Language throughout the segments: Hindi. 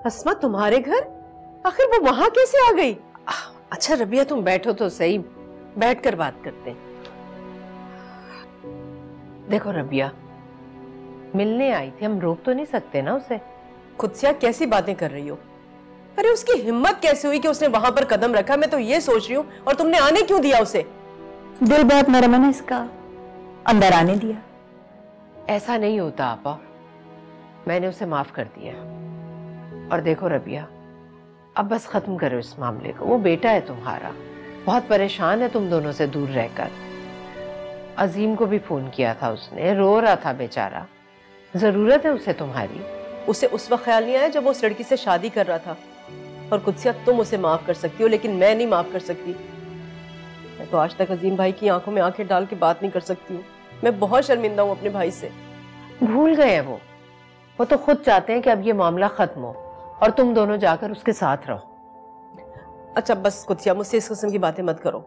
अस्मा तुम्हारे घर? आखिर वो वहां कैसे आ गई? अच्छा रबिया तुम बैठो तो सही, बैठ कर बात करते हैं। देखो रबिया, मिलने आई थी, हम रोक तो नहीं सकते ना उसे। खुदसिया कैसी बातें कर रही हो? अरे उसकी हिम्मत कैसे हुई कि उसने वहां पर कदम रखा, मैं तो ये सोच रही हूँ। और तुमने आने क्यों दिया उसे? दिल बहुत नरम है ना इसका, अंदर आने दिया। ऐसा नहीं होता आपा, मैंने उसे माफ कर दिया। और देखो रबिया, अब बस खत्म करो इस मामले को। वो बेटा है तुम्हारा, बहुत परेशान है तुम दोनों से दूर रहकर। अजीम को भी फोन किया था उसने, रो रहा था बेचारा। जरूरत है उसे तुम्हारी। उसे उस वक्त ख्याल नहीं आया जब वो उस लड़की से शादी कर रहा था। और कुदसिया तुम उसे माफ कर सकती हो, लेकिन मैं नहीं माफ कर सकती। मैं तो आज तक अजीम भाई की आंखों में आंखें डाल के बात नहीं कर सकती हूँ। मैं बहुत शर्मिंदा हूँ अपने भाई से। भूल गए हैं वो तो खुद चाहते हैं कि अब ये मामला खत्म हो और तुम दोनों जाकर उसके साथ रहो। अच्छा बस कुदसिया, मुझसे इस किस्म की बातें मत करो।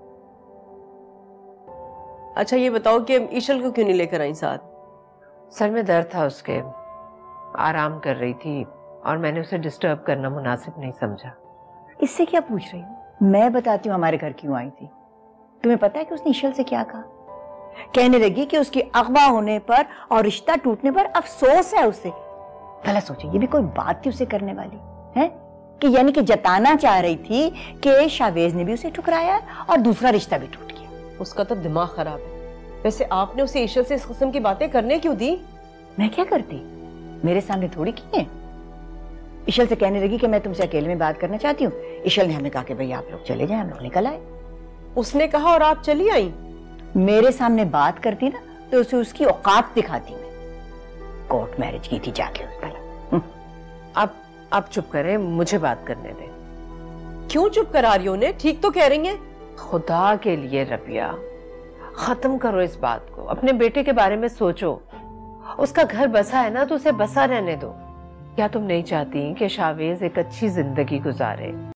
अच्छा ये बताओ कि ईशल को क्यों नहीं लेकर आई साथ? सर में दर्द था उसके, आराम कर रही थी और मैंने उसे डिस्टर्ब करना मुनासिब नहीं समझा। इससे क्या पूछ रही हूँ? मैं बताती हूँ हमारे घर क्यों आई थी। तुम्हें पता है कि उसने ईशल से क्या कहा? कहने लगी कि उसकी अगवा होने पर और रिश्ता टूटने पर अफसोस है उसे। भला सोचे, ये भी कोई बात थी उसे करने वाली है? कि यानी कि जताना चाह रही थी कि शावेज ने भी उसे ठुकराया और दूसरा रिश्ता भी टूट गया। उसका तो दिमाग खराब है। वैसे आपने उसे ईशल से इस किस्म की बातें करने क्यों दी? मैं क्या करती, मेरे सामने थोड़ी की है। ईशल से कहने लगी कि मैं तुमसे अकेले में बात करना चाहती हूँ। ईशल ने हमें कहा कि भाई आप लोग चले जाएं, हम लोग निकल आए। उसने कहा और आप चली आई? मेरे सामने बात करती ना तो उसे उसकी औकात दिखाती। मैं कोर्ट मैरिज की थी जाके उस तरह। आप चुप करें, मुझे बात करने दें। क्यों चुप करा रही हो उन्हें? ठीक तो कह रही हैं। खुदा के लिए रबिया, खत्म करो इस बात को। अपने बेटे के बारे में सोचो। उसका घर बसा है ना, तो उसे बसा रहने दो। क्या तुम नहीं चाहती कि शावेज एक अच्छी जिंदगी गुजारे?